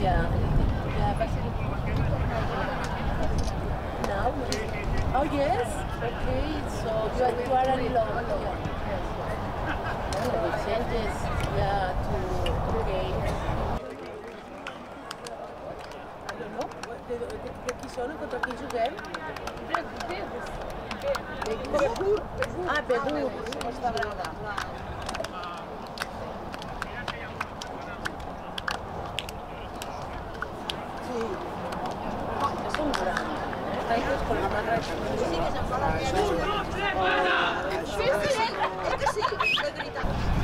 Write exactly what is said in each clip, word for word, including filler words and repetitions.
Yeah. Yeah, but now. Oh yes. Okay. So you are, you are in love. Yeah. Vicentes. Yeah. To okay. I don't know. De, de, de, de qui sono? Contra qui juguem? Begur. Ah, Begur. Costa Brava. Sí. Es un gran. Está ahí con la mano. Sí, que se enfada. Sí, sí, es que sí. Lo grita.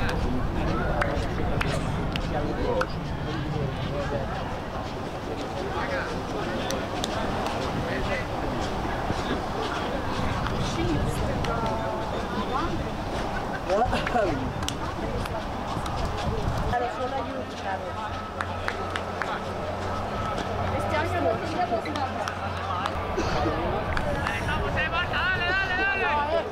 Claro, solo hay un claro. Este año no tenemos nada. ¡Vamos, Barça! ¡Dale, dale, dale!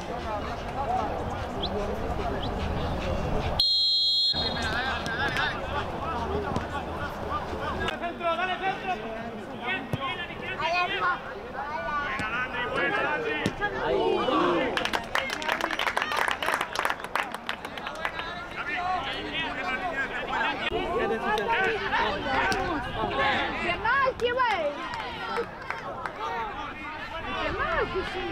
¡Dale, centro, dale, centro! ¡Ahí arriba! ¡Buena, Landry, buena, Landry! Пенальти, бей! Пенальти, sí.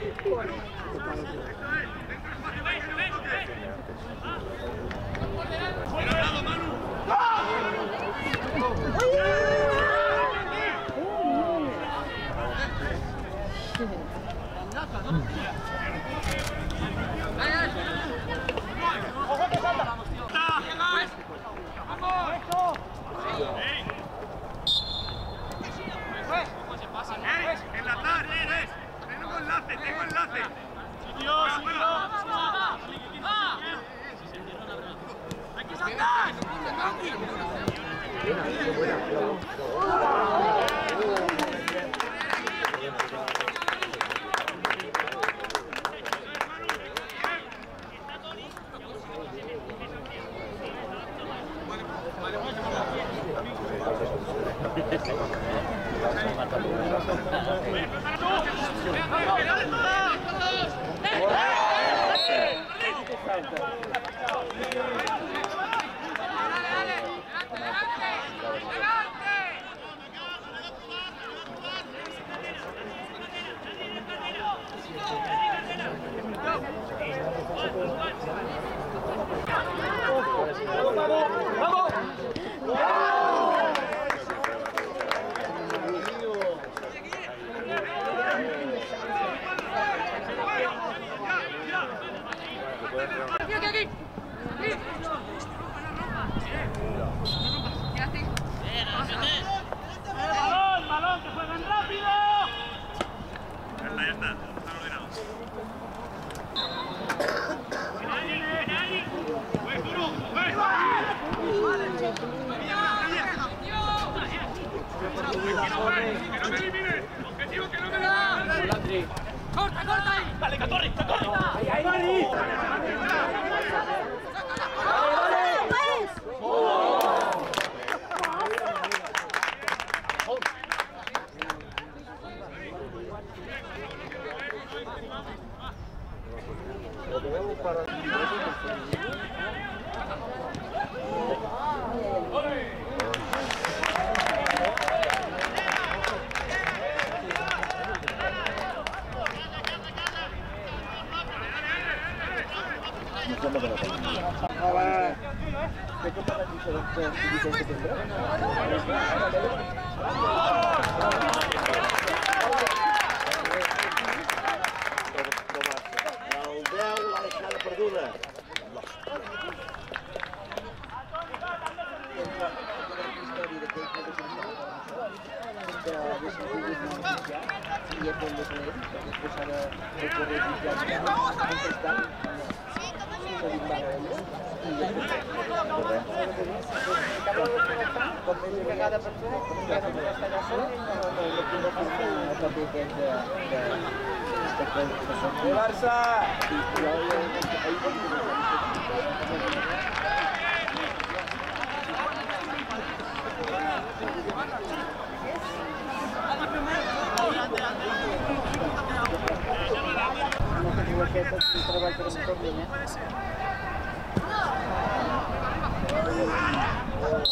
¡Ojo que salta! ¡Vamos! ¡Enlazar! ¡Tengo enlace! ¡Tengo enlace! ¡Dios! ¡Hay que saltar! ¡Balón, balón, que juegan rápido! Ya está, ya está, están ordenados. ¡Pues duro! ¡Pues! ¡Que no me eliminen! ¡Objetivo que no me eliminen! ¡Corta, corta! ¡Dale, Catorri, Catorri! ¡Ahí, ahí, Mari! Barça!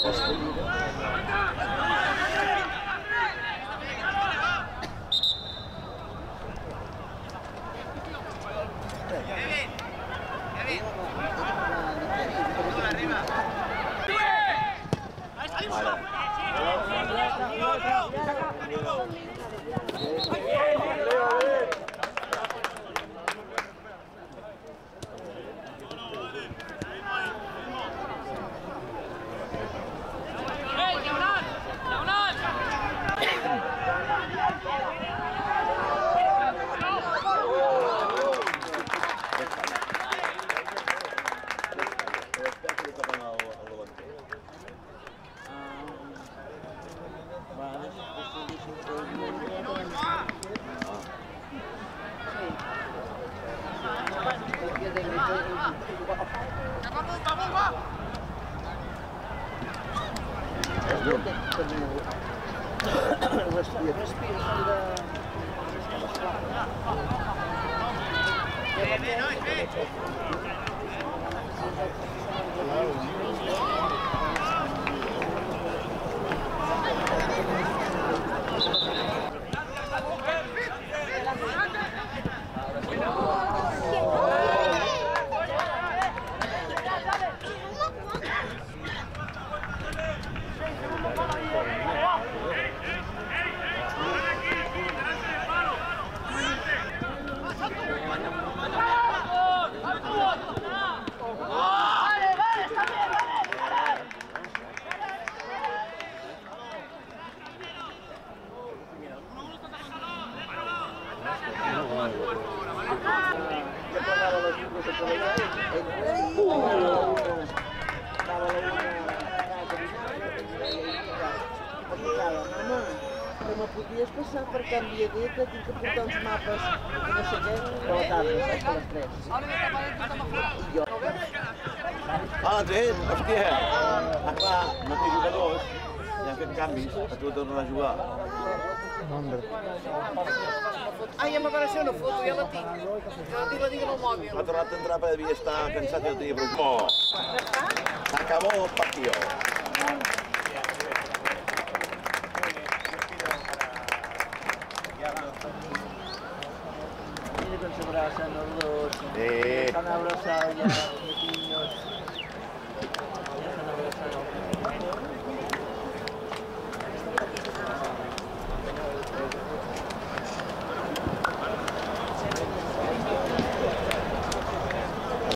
Que me podies passar per canvi de que tinc que portar uns mapes i no sé què, per la tarda, saps, per les tres. I jo... Ah, tret, hòstia! Ah, clar, no té jugadors, ja han fet canvis, a tu tornen a jugar. Ah, ja m'apareixeu una foto, ja la tinc. Ja la tinc, la tinc en el mòbil. Ha tornat a entrar perquè devia estar cansat i no tenia prou. Oh! Acabó el partido. Mira com s'abracen els dos. Sí. S'han abraçat ja, els niños.